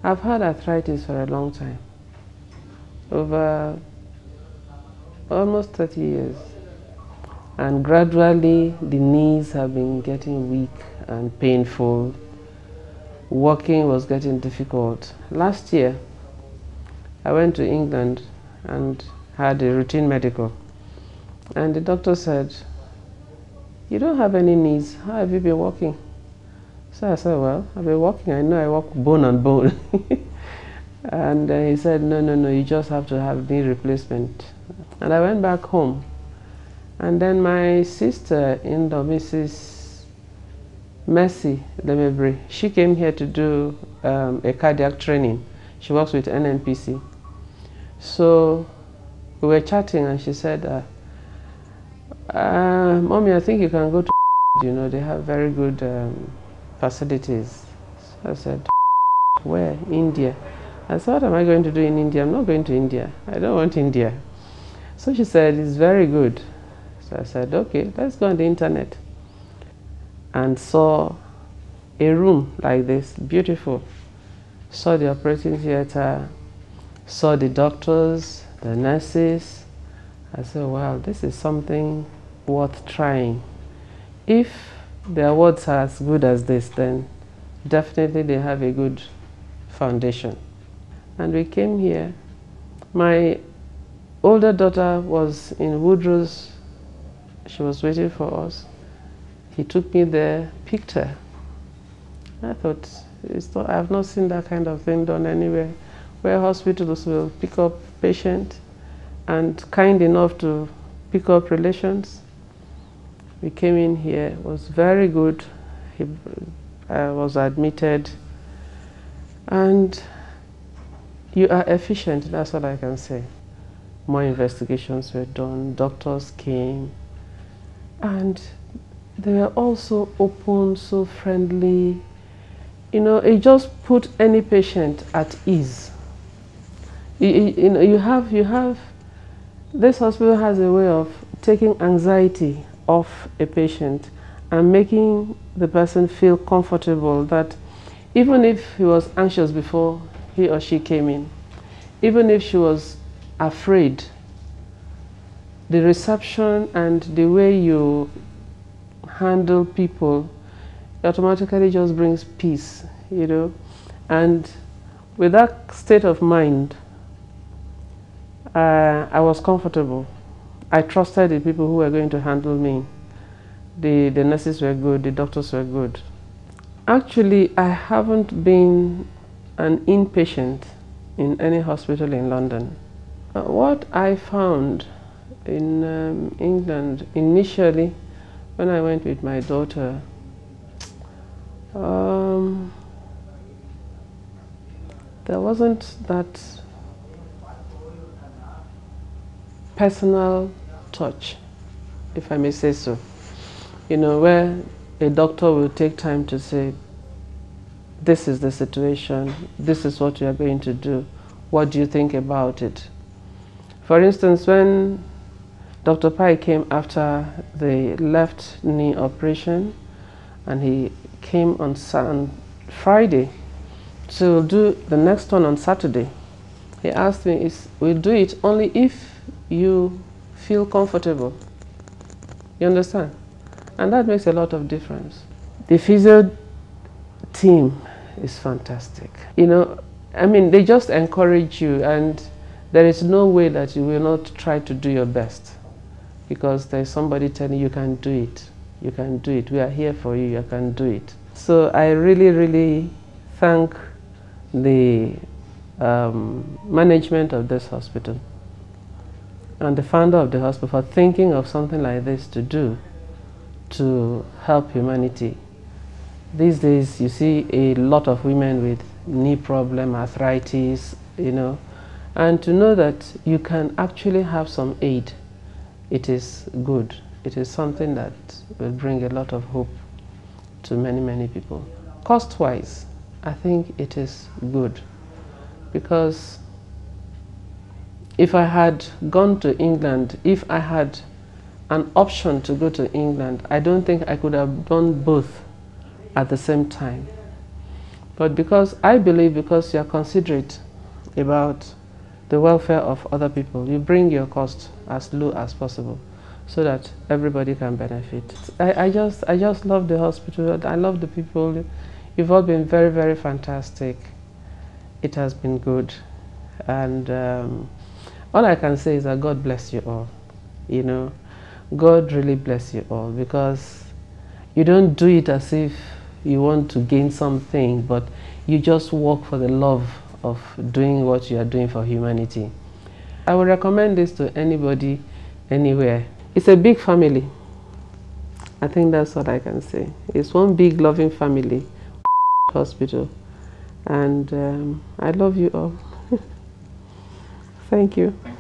I've had arthritis for a long time, over almost 30 years. And gradually the knees have been getting weak and painful. Walking was getting difficult. Last year, I went to England and had a routine medical. And the doctor said, "You don't have any knees. How have you been walking?" So I said, "Well, I've been walking. I know I walk bone on bone." And he said, no, you just have to have knee replacement. And I went back home. And then my sister-in-law, Mrs. Mercy Lemebre, she came here to do a cardiac training. She works with NNPC. So we were chatting and she said, "Mommy, I think you can go to they have very good facilities." So I said, "Where?" "India." I said, "What am I going to do in India? I'm not going to India. I don't want India." So she said, "It's very good." So I said, "Okay, let's go on the internet." And saw a room like this, beautiful. Saw the operating theater, saw the doctors, the nurses. I said, "Wow, this is something worth trying." If their words are as good as this, then definitely they have a good foundation. And we came here. My older daughter was in Woodrow's. She was waiting for us. He took me there, picked her. I thought, I have not seen that kind of thing done anywhere, where hospitals will pick up patients and kind enough to pick up relations. We came in here, it was very good. I was admitted, and you are efficient, that's all I can say. More investigations were done, doctors came, and they were all so open, so friendly. It just put any patient at ease. You have, this hospital has a way of taking anxiety off a patient and making the person feel comfortable, that even if he was anxious before he or she came in, even if she was afraid, the reception and the way you handle people automatically just brings peace, And with that state of mind, I was comfortable. I trusted the people who were going to handle me. The nurses were good, the doctors were good. Actually, I haven't been an inpatient in any hospital in London. What I found in England initially, when I went with my daughter, there wasn't that personal touch, if I may say so. Where a doctor will take time to say, "This is the situation, this is what you are going to do, what do you think about it?" For instance, when Dr. Pai came after the left knee operation, and he came on Friday to do the next one on Saturday, he asked me, "We'll do it only if you feel comfortable." You understand? And that makes a lot of difference. The physio team is fantastic. They just encourage you, and there is no way that you will not try to do your best, because there's somebody telling you can do it. You can do it. We are here for you. You can do it. So I really, really thank the management of this hospital and the founder of the hospital for thinking of something like this to do to help humanity. These days you see a lot of women with knee problem, arthritis, and to know that you can actually have some aid, it is good. It is something that will bring a lot of hope to many, many people. Cost-wise, I think it is good, because if I had gone to England, if I had an option to go to England, I don't think I could have done both at the same time. But because I believe, because you are considerate about the welfare of other people, you bring your cost as low as possible so that everybody can benefit. I just love the hospital. I love the people. You've all been very, very fantastic. It has been good. And all I can say is that God bless you all. You know, God really bless you all, because you don't do it as if you want to gain something, but you just work for the love of doing what you are doing for humanity. I would recommend this to anybody, anywhere. It's a big family. I think that's what I can say. It's one big loving family, hospital. And I love you all. Thank you.